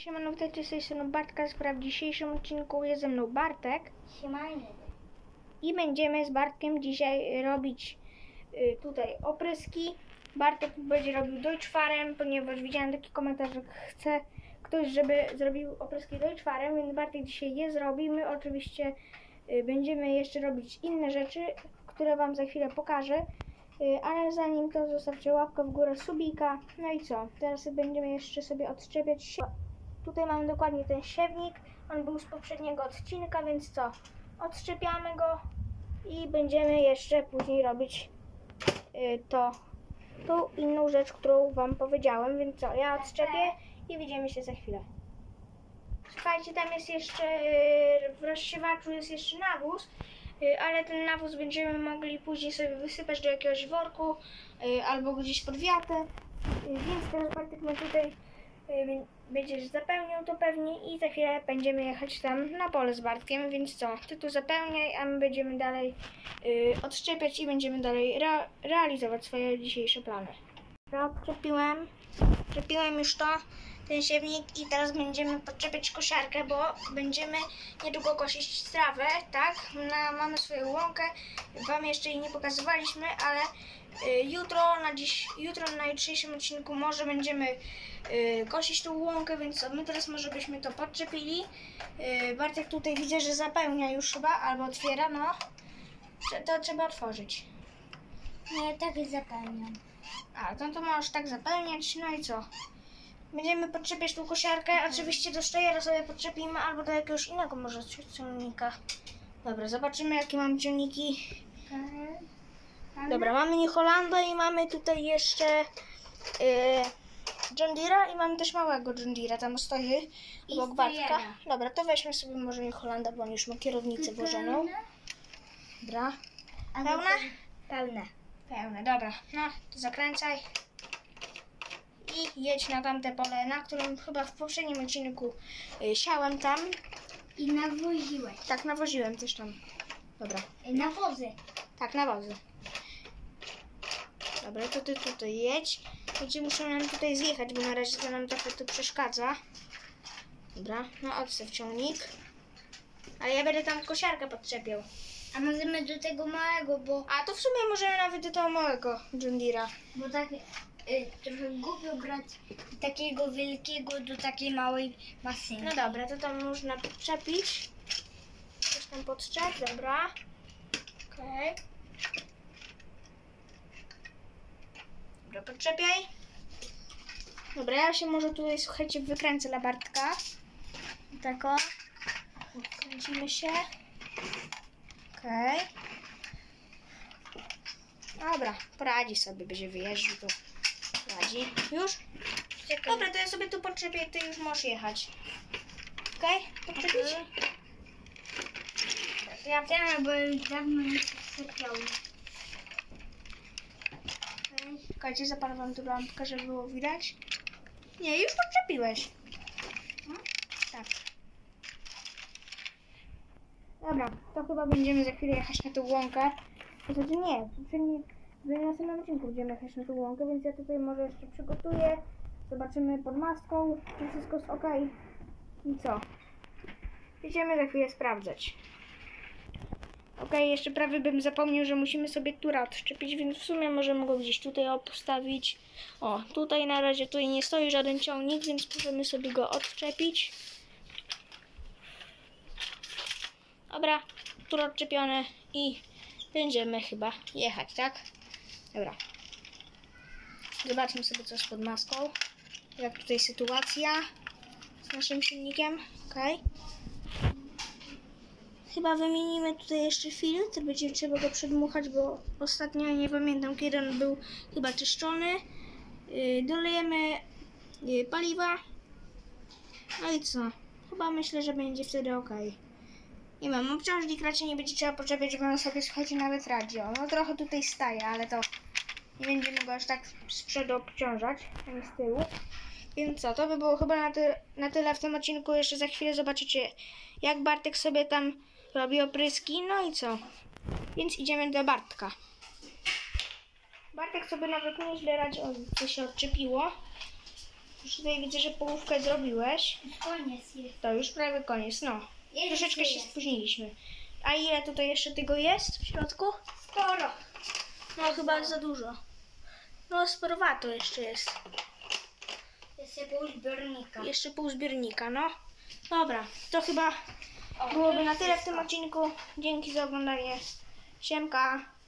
Siemano, witajcie z tej strony Bartka. W dzisiejszym odcinku jest ze mną Bartek. Siemano. I będziemy z Bartkiem dzisiaj robić tutaj opryski. Bartek będzie robił Deutschfarem, ponieważ widziałem taki komentarz, że chce ktoś, żeby zrobił opryski Deutschfarem, więc Bartek dzisiaj je zrobi. My oczywiście będziemy jeszcze robić inne rzeczy, które wam za chwilę pokażę. Ale zanim to zostawcie łapkę w górę, subika. No i co? Teraz będziemy jeszcze sobie odczepiać. Tutaj mamy dokładnie ten siewnik. On był z poprzedniego odcinka, więc co? Odczepiamy go i będziemy jeszcze później robić tą inną rzecz, którą wam powiedziałem. Więc co? Ja odczepię i widzimy się za chwilę. Słuchajcie, tam jest jeszcze w rozsiewaczu jest jeszcze nawóz. Ale ten nawóz będziemy mogli później sobie wysypać do jakiegoś worku albo gdzieś pod wiatę. Więc teraz Bartek ma tutaj będziesz zapełniał to pewnie i za chwilę będziemy jechać tam na pole z Bartkiem, więc co? Ty tu zapełniaj, a my będziemy dalej odszczepiać i będziemy dalej realizować swoje dzisiejsze plany. Odczepiłem już ten siewnik i teraz będziemy podczepiać kosiarkę, bo będziemy niedługo kosić trawę, tak? Mamy swoją łąkę, wam jeszcze jej nie pokazywaliśmy, ale jutro na jutrzejszym odcinku może będziemy kosić tą łąkę, więc my teraz może byśmy to podczepili. Bartek tutaj widzę, że zapełnia już chyba, albo otwiera, no. To trzeba otworzyć. Nie, tak jest zapełniam. A, to możesz tak zapełniać, no i co? Będziemy podczepiać tą kosiarkę, oczywiście do sztejera sobie podczepimy, albo do jakiegoś innego może ciągnika. Dobra, zobaczymy jakie mamy ciągniki. Dobra, mamy New Hollanda i mamy tutaj jeszcze John Deere'a i mamy też małego John Deere'a, tam stoi obok Bartka. Dobra, to weźmy sobie może New Hollanda, bo on już ma kierownicę włożoną. Dobra. Pełne? Pełne, dobra. No, to zakręcaj. I jedź na tamte pole, na którym chyba w poprzednim odcinku siałem tam. I nawoziłeś. Tak, nawoziłem też tam. Dobra. Nawozy. Tak, nawozy. Dobra, to ty tutaj jedź. Będzie musiał nam tutaj zjechać, bo na razie to nam trochę tu przeszkadza. Dobra, no odstaw ciągnik. A ja będę tam kosiarkę podczepiał. A możemy do tego małego, bo... A to w sumie możemy nawet do tego małego John Deere'a. Bo tak trochę głupio brać takiego wielkiego do takiej małej maszyny. No dobra, to tam można podczepić. Coś tam podczep, dobra. Okej. Dobra, podczepiaj. Dobra, ja się może tutaj, słuchajcie, wykręcę dla Bartka. Tak o. Kręcimy się. Okej. Dobra, poradzi sobie, będzie wyjeżdżał, to poradzi. Już? Czekaj. Dobra, to ja sobie tu podczepię, ty już możesz jechać. Okej? Podczepić? Ja wiem, bo już dawno nie przyczepiał. Czekajcie, zapalę wam tu lampkę, żeby było widać. Nie, już podczepiłeś. Tak. Dobra, to chyba będziemy za chwilę jechać na tą łąkę. Znaczy nie, w następnym odcinku będziemy jechać na tą łąkę, więc ja tutaj może jeszcze przygotuję. Zobaczymy pod maską, czy wszystko jest ok. I co? Idziemy za chwilę sprawdzać. Ok, jeszcze prawie bym zapomniał, że musimy sobie tura odszczepić, więc w sumie możemy go gdzieś tutaj postawić. O, tutaj na razie tutaj nie stoi żaden ciągnik, więc możemy sobie go odczepić. Dobra, tura odczepione i będziemy chyba jechać, tak? Dobra. Zobaczmy sobie co jest pod maską. Jak tutaj sytuacja z naszym silnikiem. Ok. Chyba wymienimy tutaj jeszcze filtr, będzie trzeba go przedmuchać, bo ostatnio nie pamiętam kiedy on był chyba czyszczony. Dolejemy paliwa. No i co? Chyba myślę, że będzie wtedy ok. Nie mam, obciążnik raczej nie będzie trzeba podczepiać, żeby on sobie, słuchajcie, nawet radio. No trochę tutaj staje, ale to nie będziemy go aż tak z przodu obciążać, a nie z tyłu. Więc co, to by było chyba na tyle w tym odcinku. Jeszcze za chwilę zobaczycie, jak Bartek sobie tam robi opryski. No i co? Więc idziemy do Bartka. Bartek sobie nawet nieźle radzi. O, co się odczepiło. Już tutaj widzę, że połówkę zrobiłeś. Koniec jest. To już prawie koniec, no. Jeszcze Troszeczkę się jest. spóźniliśmy. A ile tutaj jeszcze tego jest w środku? Sporo. No chyba za dużo. No sporowato jeszcze jest. Jeszcze pół zbiornika. Jeszcze pół zbiornika, no. Dobra, to chyba O, byłoby to na jest tyle w tym wszystko. odcinku. Dzięki za oglądanie. Siemka.